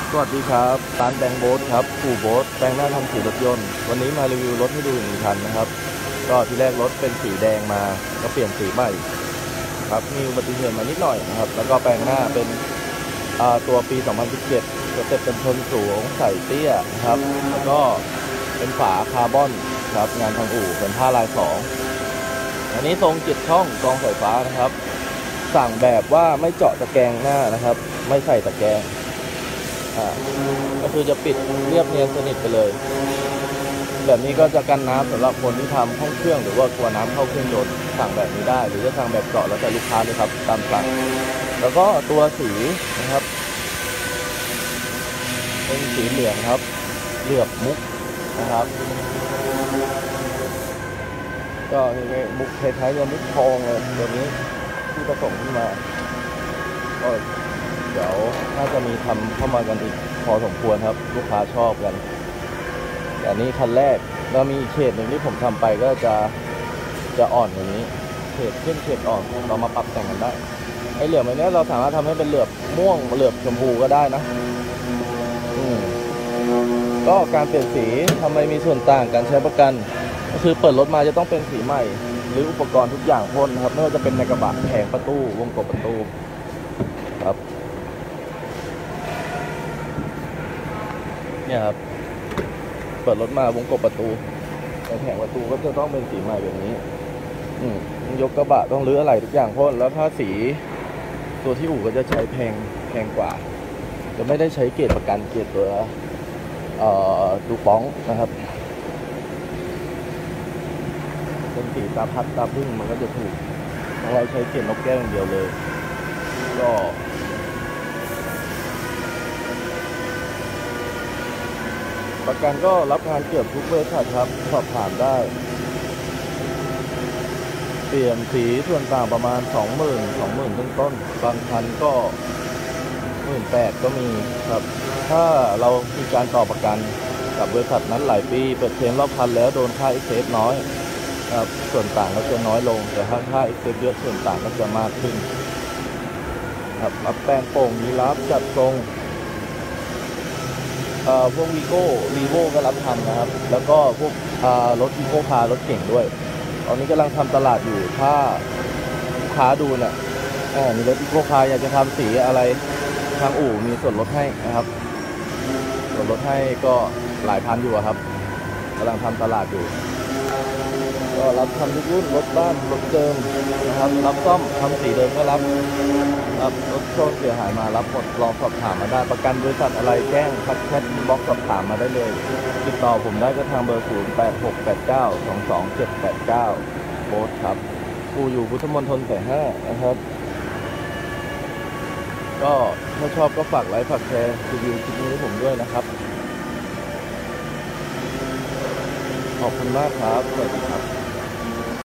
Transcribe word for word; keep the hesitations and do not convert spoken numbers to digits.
สวัสดีครับร้านแบงค์โบ๊ทครับปู่โบ๊ทแบงค์หน้าทำสีรถยนต์วันนี้มารีวิวรถให้ดูหนึ่งคันนะครับก็ที่แรกรถเป็นสีแดงมาก็เปลี่ยนสีใหม่ครับมีอุบัติเหตุมานิดหน่อยนะครับแล้วก็แปลงหน้าเป็นตัวปีสองพันสิบเจ็ดจะเต็มเป็นทนสูงใส่เตี้ยนะครับแล้วก็เป็นฝาคาร์บอนครับงานทางอู่เป็นผ้าลายสองอันนี้ทรงเจ็ดช่องกรองไฟฟ้านะครับสั่งแบบว่าไม่เจาะตะแกรงหน้านะครับไม่ใส่ตะแกรงก็คือจะปิดเรียบเนียนสนิทไปเลยแบบนี้ก็จะกันน้ำสำหรับคนที่ทำห้องเครื่องหรือว่ากลัวน้ำเข้าเครื่องยนต์สั่งแบบนี้ได้หรือจะสั่งแบบเจาะแล้วแต่ลูกค้าเลยครับตามสั่งแล้วก็ตัวสีนะครับเป็นสีเหลืองครับเหลือบมุกนะครับก็นี่มุกคล้ายๆกับมุกทองเลยตัวนี้ที่ผสมขึ้นมาก็เดี๋ยวน่าจะมีทำเข้ามากันอีกพอสมควรครับลูกค้าชอบกันแต่นี้คันแรกแล้วมีเฉดหนึ่งที่ผมทำไปก็จะจะอ่อนกว่านี้เฉดเข้มเฉดอ่อนเรามาปรับแต่งกันได้ไอเหลือบอันนี้เราสามารถทำให้เป็นเหลือบม่วงเหลือบชมพูก็ได้นะอืมก็การเปลี่ยนสีทำไมมีส่วนต่างการใช้ประกันก็คือเปิดรถมาจะต้องเป็นสีใหม่หรืออุปกรณ์ทุกอย่างพ่นนะครับไม่ว่าจะเป็นในกระบะแผงประตูวงกบประตูครับเนี่ยครับเปิดรถมาวงกบประตูในแผงประตูก็จะต้องเป็นสีใหม่แบบนี้อืมยกกระบะต้องรื้ออะไรทุกอย่างพ่นแล้วถ้าสีตัวที่อู่ก็จะใช้แพงแพงกว่าจะไม่ได้ใช้เกรดประกันเกรดตัวเอ่อดูป้องนะครับเป็นสีตาพัดตาพึ่งมันก็จะถูกเราใช้เกรดนกแก้วอย่างเดียวเลยก็ประกันก็รับงานเกือบทุกบริษัทครับสอบถามได้เปลี่ยนสีส่วนต่างประมาณ สองหมื่น สองหมื่นต้นต้นบางคันก็หมื่นแปดก็มีครับถ้าเรามีการต่อประกันกับบริษัทนั้นหลายปีเปิดเคลมรอบพันแล้วโดนค่าเอ็กเซฟน้อยครับส่วนต่างก็จะน้อยลงแต่ถ้าค่าเอ็กเซฟเยอะส่วนต่างก็จะมากขึ้นครับรับแป้งโป่งยีราฟจัดทรงพวกวีโก้รีโวก็รับทำนะครับแล้วก็พวกรถอีโคคาร์รถเก่งด้วยตอนนี้กำลังทำตลาดอยู่ถ้าลูกค้าดูเนี่ยมีรถอีโคคาร์อยากจะทำสีอะไรทางอู่มีส่วนลดให้นะครับส่วนลดให้ก็หลายพันอยู่ครับกำลังทำตลาดอยู่ก็รับทำทุกรุ่นรถบ้านรถเดิมนะครับรับซ่อมทำสีเดิมก็รับครับรถโชว์เสียหายมารับหมดลองสอบถามมาได้ประกันบริษัทอะไรแจ้งทักแชทบล็อกสอบถามมาได้เลยติดต่อผมได้ก็ทางเบอร์ศูนย์ แปด หก แปด เก้า สอง สอง เจ็ด แปด เก้าโบ๊ทครับกูอยู่พุทธมณฑลสายห้านะครับก็ถ้าชอบก็ฝากไลค์ฝากแชร์รีวิวคลิปนี้ให้ผมด้วยนะครับขอบคุณมากครับสวัสดีครับ